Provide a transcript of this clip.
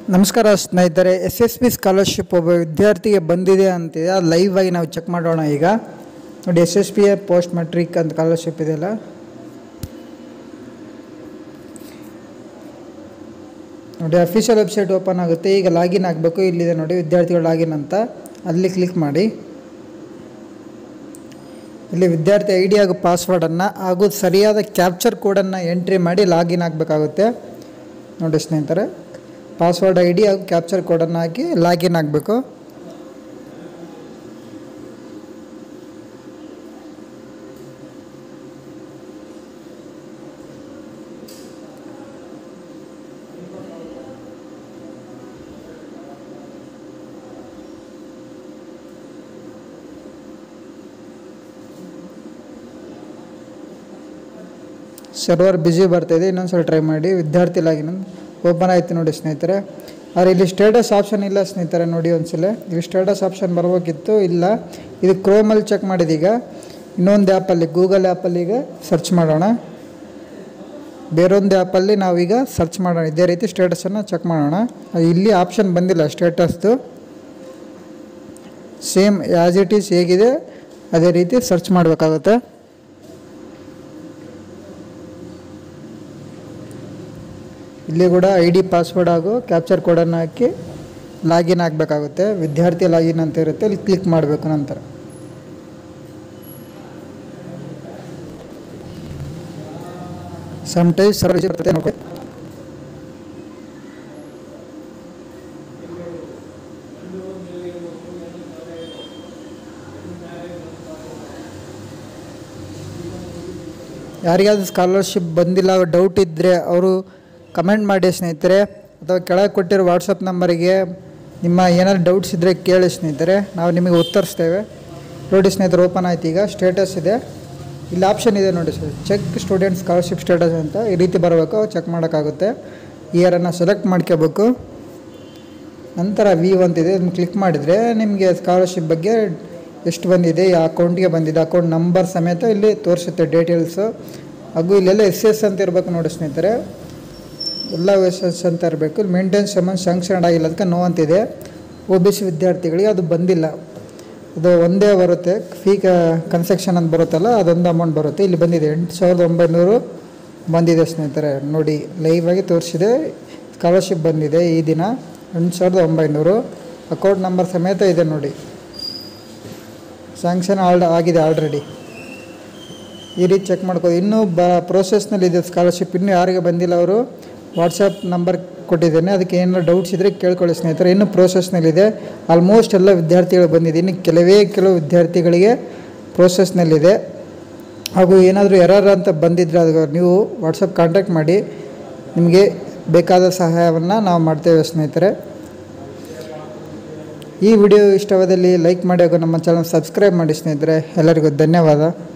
ನಮಸ್ಕಾರ ಸ್ನೇಹಿತರೆ, SSB scholarship ಒಬ್ಬ ವಿದ್ಯಾರ್ಥಿಗೆ ಬಂದಿದೆ ಅಂತಿದೆ. ಅದು ಲೈವ್ ಆಗಿ ನಾವು ಚೆಕ್ ಮಾಡೋಣ. ಈಗ ನೋಡಿ, SSB ಪೋಸ್ಟ್ ಮೆಟ್ರಿಕ್ ಅಂತ ಸ್ಕಾಲರ್ಶಿಪ್ ಇದೆಯಲ್ಲ, ನೋಡಿ ಅಫಿಷಿಯಲ್ ವೆಬ್ಸೈಟ್ ಓಪನ್ ಆಗುತ್ತೆ. ಈಗ ಲಾಗಿನ್ ಆಗಬೇಕು. ಇಲ್ಲಿದೆ ನೋಡಿ ವಿದ್ಯಾರ್ಥಿಗಳು ಲಾಗಿನ್ ಅಂತ, ಅಲ್ಲಿ ಕ್ಲಿಕ್ ಮಾಡಿ ಇಲ್ಲಿ ವಿದ್ಯಾರ್ಥಿ ID ಹಾಗೂ ಪಾಸ್ವರ್ಡನ್ನು ಹಾಗೂ ಸರಿಯಾದ ಕ್ಯಾಪ್ಚರ್ ಕೋಡನ್ನು ಎಂಟ್ರಿ ಮಾಡಿ ಲಾಗಿನ್ ಆಗಬೇಕಾಗುತ್ತೆ. ನೋಡಿ ಸ್ನೇಹಿತರೆ, ಪಾಸ್ವರ್ಡ್ ID ಹಾಗೂ ಕ್ಯಾಪ್ಚರ್ ಕೋಡನ್ನು ಹಾಕಿ ಲಾಗಿನ್ ಆಗಬೇಕು. ಸರ್ವರ್ ಬ್ಯುಸಿ ಬರ್ತಾಯಿದೆ, ಇನ್ನೊಂದ್ಸಲ ಟ್ರೈ ಮಾಡಿ. ವಿದ್ಯಾರ್ಥಿ ಲಾಗಿನ್ ಓಪನ್ ಆಯಿತು ನೋಡಿ ಸ್ನೇಹಿತರೆ. ಆದರೆ ಇಲ್ಲಿ ಸ್ಟೇಟಸ್ ಆಪ್ಷನ್ ಇಲ್ಲ ಸ್ನೇಹಿತರೆ. ನೋಡಿ ಒಂದ್ಸಲ ಇಲ್ಲಿ ಸ್ಟೇಟಸ್ ಆಪ್ಷನ್ ಬರ್ಬೇಕಿತ್ತು, ಇಲ್ಲ. ಇದು ಕ್ರೋಮಲ್ಲಿ ಚೆಕ್ ಮಾಡಿದೀಗ. ಇನ್ನೊಂದು ಆ್ಯಪಲ್ಲಿ, ಗೂಗಲ್ ಆ್ಯಪಲ್ಲಿ ಈಗ ಸರ್ಚ್ ಮಾಡೋಣ. ಬೇರೊಂದು ಆ್ಯಪಲ್ಲಿ ನಾವೀಗ ಸರ್ಚ್ ಮಾಡೋಣ. ಇದೇ ರೀತಿ ಸ್ಟೇಟಸನ್ನು ಚೆಕ್ ಮಾಡೋಣ. ಇಲ್ಲಿ ಆಪ್ಷನ್ ಬಂದಿಲ್ಲ ಸ್ಟೇಟಸ್ದು. ಸೇಮ್ ಆ್ಯಸ್ ಇಟ್ ಈಸ್ ಹೇಗಿದೆ ಅದೇ ರೀತಿ ಸರ್ಚ್ ಮಾಡಬೇಕಾಗುತ್ತೆ. ಇಲ್ಲಿ ಕೂಡ ID ಪಾಸ್ವರ್ಡ್ ಹಾಗೂ ಕ್ಯಾಪ್ಚರ್ ಕೋಡನ್ನು ಹಾಕಿ ಲಾಗಿನ್ ಆಗಬೇಕಾಗುತ್ತೆ. ವಿದ್ಯಾರ್ಥಿ ಲಾಗಿನ್ ಅಂತ ಇರುತ್ತೆ, ಇಲ್ಲಿ ಕ್ಲಿಕ್ ಮಾಡಬೇಕು. ನಂತರ ಸಮ್ಟೈಮ್ಸ್ ಸರ್ವರ್ ಇರುತ್ತೆ ನೋಡಿ. ಯಾರಿಗಾದ್ರೂ ಸ್ಕಾಲರ್ಶಿಪ್ ಬಂದಿಲ್ಲ, ಡೌಟ್ ಇದ್ದರೆ ಅವರು ಕಮೆಂಟ್ ಮಾಡಿ ಸ್ನೇಹಿತರೆ, ಅಥವಾ ಕೆಳಗೆ ಕೊಟ್ಟಿರೋ ವಾಟ್ಸಪ್ ನಂಬರಿಗೆ ನಿಮ್ಮ ಏನಾದ್ರು ಡೌಟ್ಸ್ ಇದ್ದರೆ ಕೇಳಿ ಸ್ನೇಹಿತರೆ, ನಾವು ನಿಮಗೆ ಉತ್ತರಿಸ್ತೇವೆ. ನೋಡಿ ಸ್ನೇಹಿತರೆ, ಓಪನ್ ಆಯ್ತು. ಈಗ ಸ್ಟೇಟಸ್ ಇದೆ, ಇಲ್ಲಿ ಆಪ್ಷನ್ ಇದೆ ನೋಡಿ sir, check student scholarship status ಅಂತ. ಈ ರೀತಿ ಬರಬೇಕು, ಚೆಕ್ ಮಾಡೋಕ್ಕಾಗುತ್ತೆ. ಇಯರನ್ನು ಸೆಲೆಕ್ಟ್ ಮಾಡ್ಕೋಬೇಕು. ನಂತರ ವ್ಯೂ ಅಂತಿದೆ, ಅದನ್ನು ಕ್ಲಿಕ್ ಮಾಡಿದರೆ ನಿಮಗೆ ಸ್ಕಾಲರ್ಶಿಪ್ ಬಗ್ಗೆ ಎಷ್ಟು ಬಂದಿದೆ, ಯಾವ ಅಕೌಂಟ್ಗೆ ಬಂದಿದೆ, ಅಕೌಂಟ್ ನಂಬರ್ ಸಮೇತ ಇಲ್ಲಿ ತೋರಿಸುತ್ತೆ, ಡೀಟೇಲ್ಸು. ಹಾಗೂ ಇಲ್ಲೆಲ್ಲ SS ಅಂತ ಇರಬೇಕು ನೋಡಿ ಸ್ನೇಹಿತರೆ, ಎಲ್ಲ SS ಅಂತ ಇರಬೇಕು. ಮೇಂಟೆನೆನ್ಸ್ ಅಮೌಂಟ್ ಸ್ಯಾಂಕ್ಷನ್ ಆಗಿಲ್ಲ, ಅದಕ್ಕೆ ನೋ ಅಂತಿದೆ. OBC ವಿದ್ಯಾರ್ಥಿಗಳಿಗೆ ಅದು ಬಂದಿಲ್ಲ, ಅದು ಒಂದೇ ಬರುತ್ತೆ. ಫೀ ಕನ್ಸೆಕ್ಷನ್ ಅಂತ ಬರುತ್ತಲ್ಲ, ಅದೊಂದು ಅಮೌಂಟ್ ಬರುತ್ತೆ. ಇಲ್ಲಿ ಬಂದಿದೆ 8,900 ಬಂದಿದೆ ಸ್ನೇಹಿತರೆ. ನೋಡಿ ಲೈವ್ ಆಗಿ ತೋರಿಸಿದೆ, ಸ್ಕಾಲರ್ಶಿಪ್ ಬಂದಿದೆ ಈ ದಿನ 8,900. ಅಕೌಂಟ್ ನಂಬರ್ ಸಮೇತ ಇದೆ ನೋಡಿ. ಸ್ಯಾಂಕ್ಷನ್ ಆಗಿದೆ ಆಲ್ರೆಡಿ. ಈ ರೀತಿ ಚೆಕ್ ಮಾಡ್ಕೋದು. ಇನ್ನೂ ಪ್ರೋಸೆಸ್ನಲ್ಲಿದೆ ಸ್ಕಾಲರ್ಶಿಪ್. ಇನ್ನೂ ಯಾರಿಗೆ ಬಂದಿಲ್ಲ ಅವರು ವಾಟ್ಸಪ್ ನಂಬರ್ ಕೊಟ್ಟಿದ್ದೇನೆ, ಅದಕ್ಕೆ ಏನಾದ್ರು ಡೌಟ್ಸ್ ಇದ್ದರೆ ಕೇಳ್ಕೊಳ್ಳಿ ಸ್ನೇಹಿತರೆ. ಇನ್ನೂ ಪ್ರೋಸೆಸ್ನಲ್ಲಿದೆ. ಆಲ್ಮೋಸ್ಟ್ ಎಲ್ಲ ವಿದ್ಯಾರ್ಥಿಗಳು ಬಂದಿದೆ, ಇನ್ನು ಕೆಲವು ವಿದ್ಯಾರ್ಥಿಗಳಿಗೆ ಪ್ರೋಸೆಸ್ನಲ್ಲಿದೆ. ಹಾಗೂ ಏನಾದರೂ ಎರರ್ ಅಂತ ಬಂದಿದ್ದರೆ ಅದು ನೀವು ವಾಟ್ಸಪ್ ಕಾಂಟ್ಯಾಕ್ಟ್ ಮಾಡಿ, ನಿಮಗೆ ಬೇಕಾದ ಸಹಾಯವನ್ನು ನಾವು ಮಾಡ್ತೇವೆ ಸ್ನೇಹಿತರೆ. ಈ ವಿಡಿಯೋ ಇಷ್ಟವಾದಲ್ಲಿ ಲೈಕ್ ಮಾಡಿ ಹಾಗೂ ನಮ್ಮ ಚಾನಲ್ ಸಬ್ಸ್ಕ್ರೈಬ್ ಮಾಡಿ ಸ್ನೇಹಿತರೆ. ಎಲ್ಲರಿಗೂ ಧನ್ಯವಾದ.